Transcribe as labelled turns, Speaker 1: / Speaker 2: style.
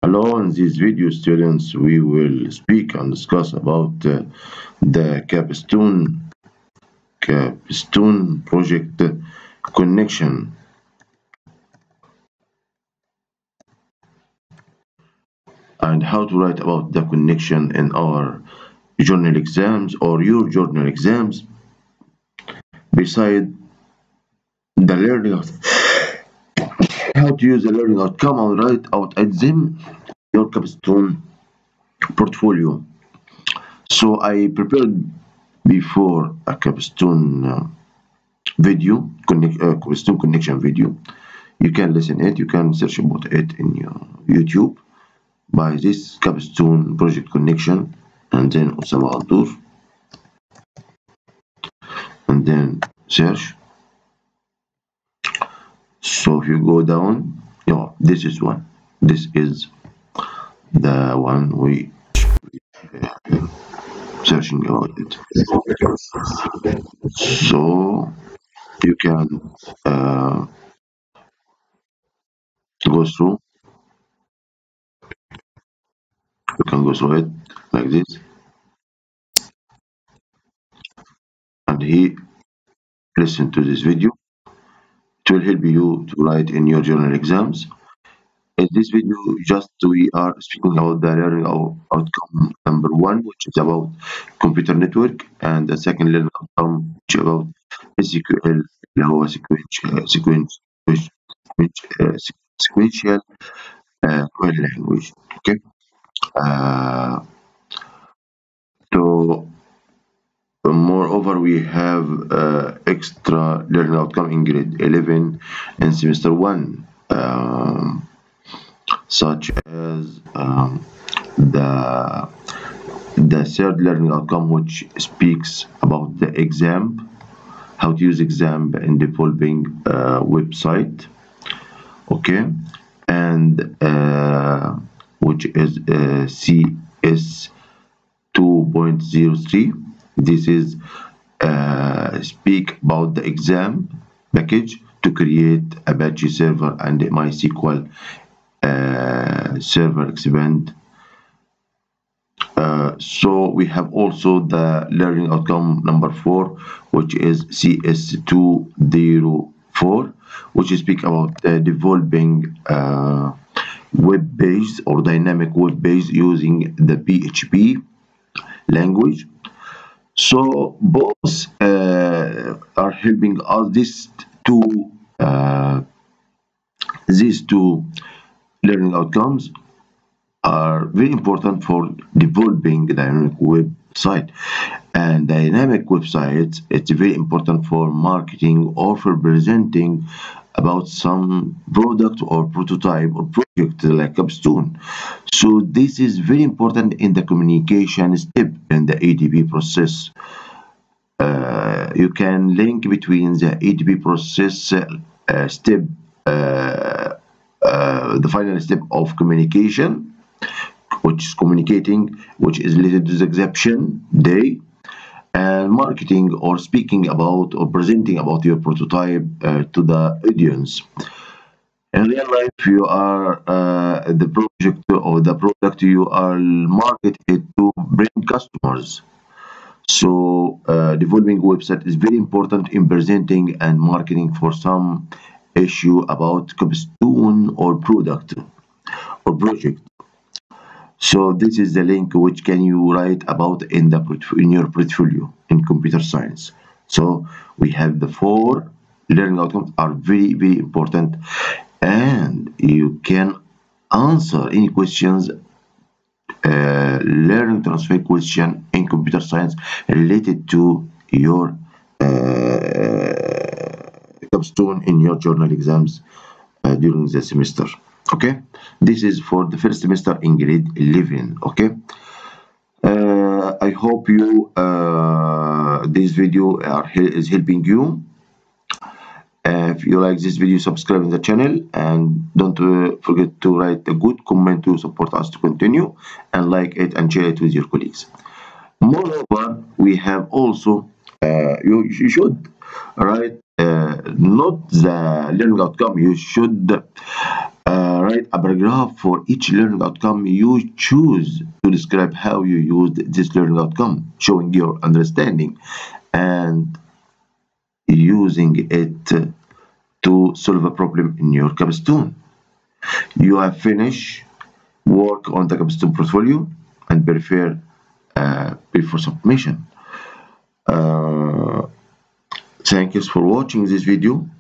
Speaker 1: Hello, in this video, students, we will speak and discuss about the capstone project connection and how to write about the connection in our journal exams or your journal exams. Beside the learning of how to use the learning outcome and write out at them your capstone portfolio. So I prepared before a capstone video, capstone connection video. You can listen it, you can search about it in your YouTube by this capstone project connection, and then Osama Aldur, and then search. So if you go down, this is one. This is the one we searching about it. So you can go through. You can go through it like this, and he listen to this video. It will help you to write in your journal exams. In this video, just we are speaking about the learning outcome number 1, which is about computer network, and the second learning outcome, which is about SQL, اللي هو sequential query language. Okay. So moreover, we have extra learning outcome in grade 11 and semester 1. Such as the third learning outcome, which speaks about the exam, how to use exam in developing website, okay, and which is CS 2.03. This is speak about the exam package to create Apache server and MySQL server expand. So we have also the learning outcome number 4, which is CS 204, which speak about developing web page or dynamic web page using the PHP language. So both are helping us. These two learning outcomes are very important for developing dynamic website, and dynamic websites, it's very important for marketing or for presenting about some product or prototype or project like capstone. So this is very important in the communication step in the ADP process. You can link between the ADP process step, the final step of communication, which is communicating, which is related to the exception day, and marketing or speaking about or presenting about your prototype to the audience. In real life, you are the project or the product you are marketed to bring customers. So developing website is very important in presenting and marketing for some issue about capstone or product or project. So this is the link which can you write about in your portfolio in computer science. So we have the 4 learning outcomes are very, very important, and you can answer any questions, learning transfer question in computer science related to your capstone in your journal exams during the semester. Okay, this is for the first semester in grade 11. Okay, I hope you this video is helping you. If you like this video, subscribe to the channel, and don't forget to write a good comment to support us to continue, and like it and share it with your colleagues. Moreover, we have also you should write not the learning outcome. You should Write a paragraph for each learning outcome you choose to describe how you used this learning outcome, showing your understanding and using it to solve a problem in your capstone. You have finished work on the capstone portfolio and prepare before submission. Thank you for watching this video.